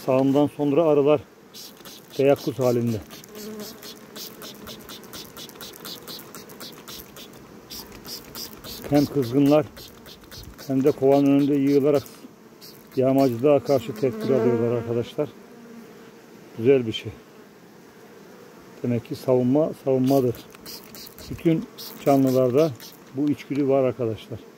Sağımdan sonra arılar teyakkuz halinde. Hem kızgınlar hem de kovanın önünde yığılarak yağmacılığa karşı tedbir alıyorlar arkadaşlar. Güzel bir şey. Demek ki savunmadır. Bütün canlılarda bu içgüdü var arkadaşlar.